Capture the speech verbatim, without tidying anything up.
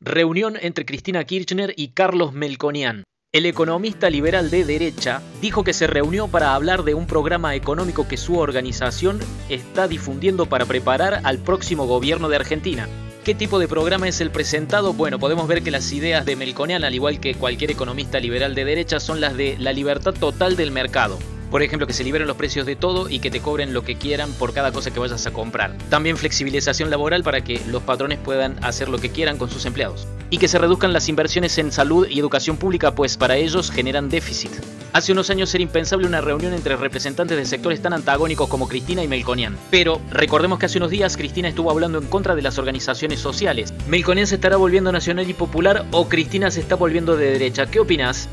Reunión entre Cristina Kirchner y Carlos Melconian. El economista liberal de derecha dijo que se reunió para hablar de un programa económico que su organización está difundiendo para preparar al próximo gobierno de Argentina. ¿Qué tipo de programa es el presentado? Bueno, podemos ver que las ideas de Melconian, al igual que cualquier economista liberal de derecha, son las de la libertad total del mercado. Por ejemplo, que se liberen los precios de todo y que te cobren lo que quieran por cada cosa que vayas a comprar. También flexibilización laboral para que los patrones puedan hacer lo que quieran con sus empleados. Y que se reduzcan las inversiones en salud y educación pública, pues para ellos generan déficit. Hace unos años era impensable una reunión entre representantes de sectores tan antagónicos como Cristina y Melconian. Pero recordemos que hace unos días Cristina estuvo hablando en contra de las organizaciones sociales. ¿Melconian se estará volviendo nacional y popular o Cristina se está volviendo de derecha? ¿Qué opinás?